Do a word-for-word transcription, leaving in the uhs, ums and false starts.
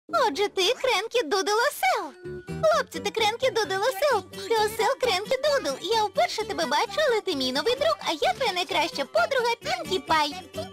Отже, ти Кренкі Дудл Осел. Хлопці, ти Кренкі Дудл Осел. Ти осел Кренкі Дудл. Я вперше тебе бачу, але ти мій новий друг, а я твоя найкраща подруга Пінкі Пай.